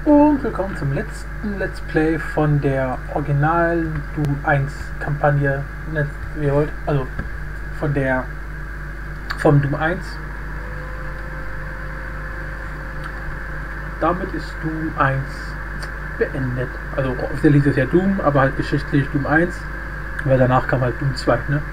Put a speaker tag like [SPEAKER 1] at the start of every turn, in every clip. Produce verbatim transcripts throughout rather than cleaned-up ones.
[SPEAKER 1] Und willkommen zum letzten Let's Play von der originalen Doom eins Kampagne, wie ihr wollt, also von der vom Doom eins. Damit ist Doom eins beendet. Also offiziell hieß es ja Doom, aber halt geschichtlich Doom eins, weil danach kam halt Doom zwei, ne?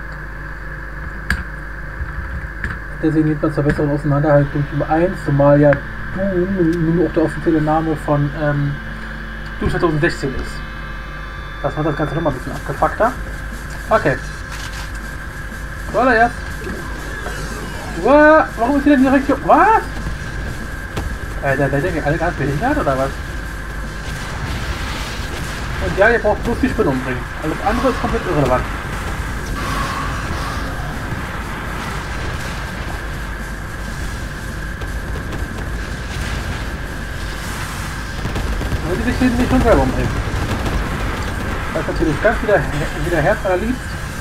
[SPEAKER 1] Deswegen geht man zur besseren Auseinanderhaltung Doom eins, zumal ja Doom nun auch der offizielle Name von ähm, Doom zwanzig sechzehn ist. Das macht das Ganze nochmal ein bisschen abgefuckter. Okay. Zuallererst. Wow, warum ist hier denn direkt hier? Was? Äh, der denkt alle ganz behindert oder was? Und ja, ihr braucht bloß die Spinne umbringen. Alles andere ist komplett irrelevant. Weil die sich hier nicht schon selber umbringen. Das ist natürlich ganz wieder, wieder Herz allerliebst.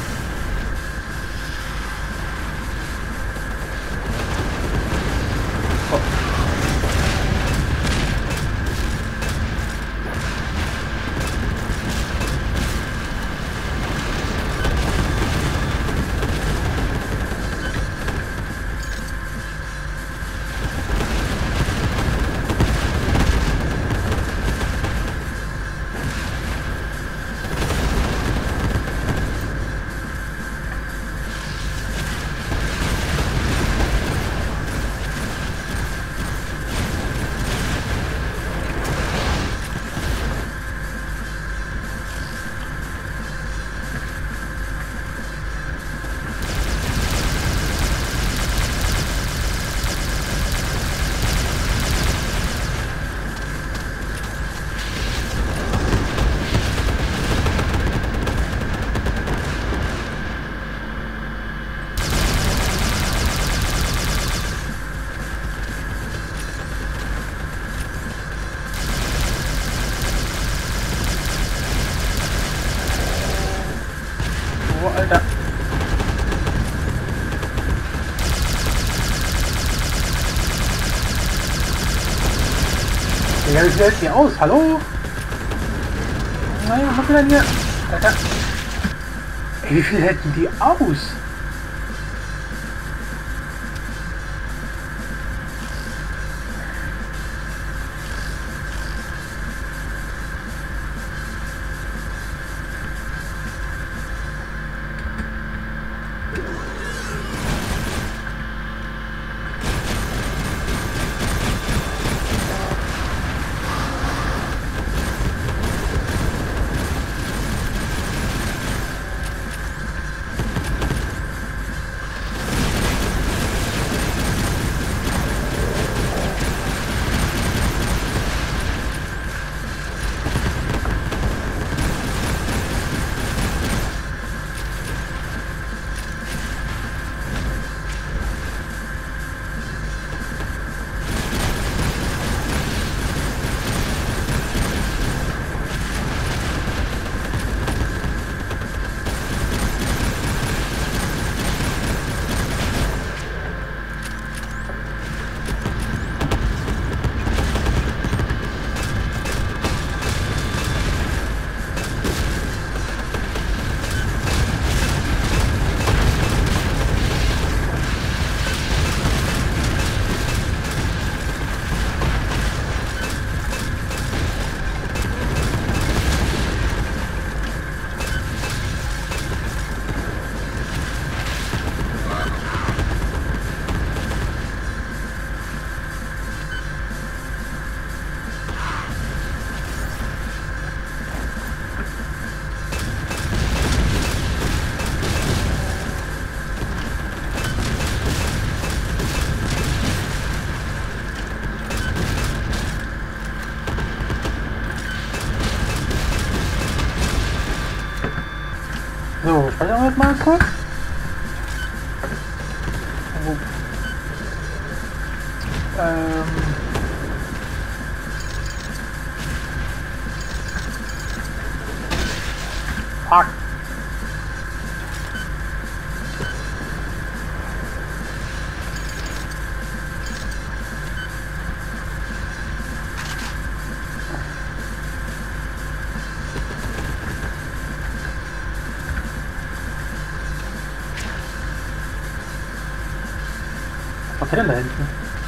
[SPEAKER 1] Oh. Oh, Alter. Ja, wie sieht das hier aus? Hallo? Naja, was haben wir denn hier? Alter. Ey, wie viel hätten die aus? So, speichern wir jetzt mal kurz. Oh. Ähm. Fuck. passiert denn da hinten?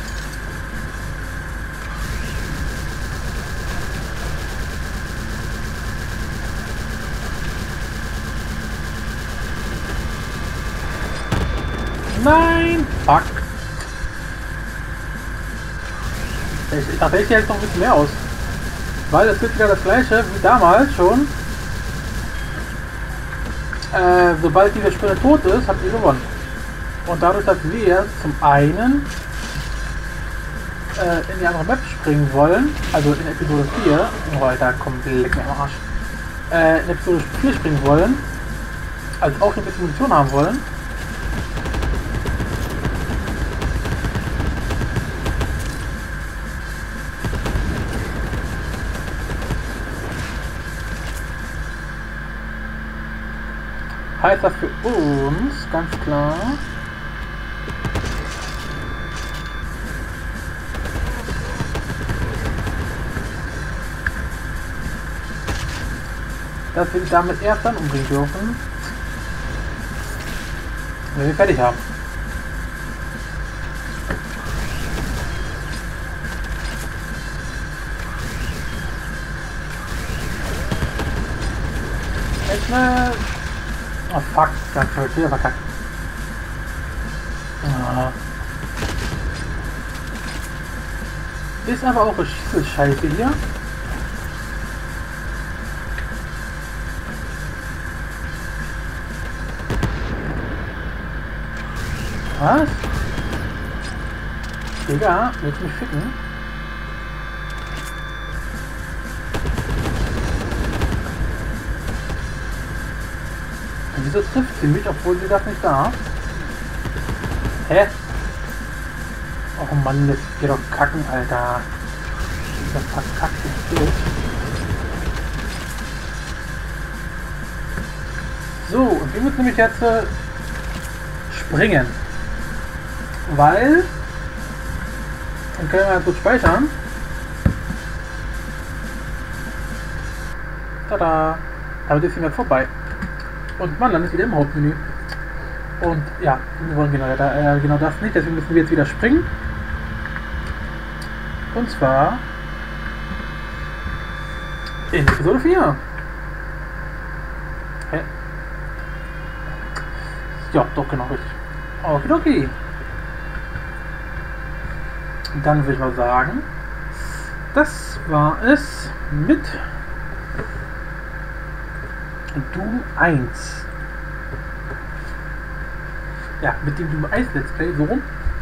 [SPEAKER 1] Nein! Fuck! Ich dachte, ich hält noch ein bisschen mehr aus. Weil es wird wieder das gleiche wie damals schon. Äh, sobald diese Spinne tot ist, habt ihr gewonnen. Und dadurch, dass wir zum einen äh, in die andere Map springen wollen, also in Episode vier, oh, da kommt leck mir am Arsch, äh, in Episode vier springen wollen, also auch ein bisschen Munition haben wollen, heißt das für uns ganz klar, dass wir die damit erst dann umbringen dürfen, wenn wir fertig haben. Jetzt ne... Oh fuck, ganz voll wieder verkackt. Ah. Ist aber auch eine Scheiße hier. Was? Digga, willst du mich ficken? Wieso trifft sie mich, obwohl sie das nicht darf? Hä? Oh Mann, jetzt geht doch kacken, Alter. Das verkackte Bild. So, und wir müssen nämlich jetzt äh, springen. Weil, dann können wir gut speichern. Tada! Damit ist die Map vorbei. Und man landet wieder im Hauptmenü. Und ja, wir wollen genau, äh, genau das nicht, deswegen müssen wir jetzt wieder springen. Und zwar in Episode vier. Hä? Ja, doch, genau richtig. Okidoki. Dann würde ich mal sagen, das war es mit Doom eins. Ja, mit dem Doom eins Let's Play, so rum.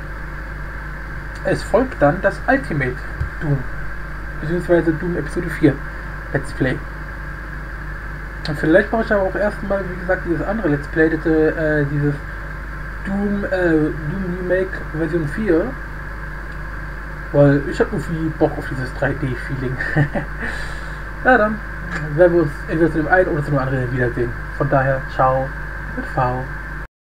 [SPEAKER 1] Es folgt dann das Ultimate Doom, beziehungsweise Doom Episode vier Let's Play. Und vielleicht mache ich aber auch erstmal, wie gesagt, dieses andere Let's Play, das, äh, dieses Doom, äh, Doom Remake Version vier. Weil ich habe irgendwie Bock auf dieses drei D-Feeling. Ja, dann werden wir uns entweder zu dem einen oder zu dem anderen wiedersehen. Von daher, ciao mit V.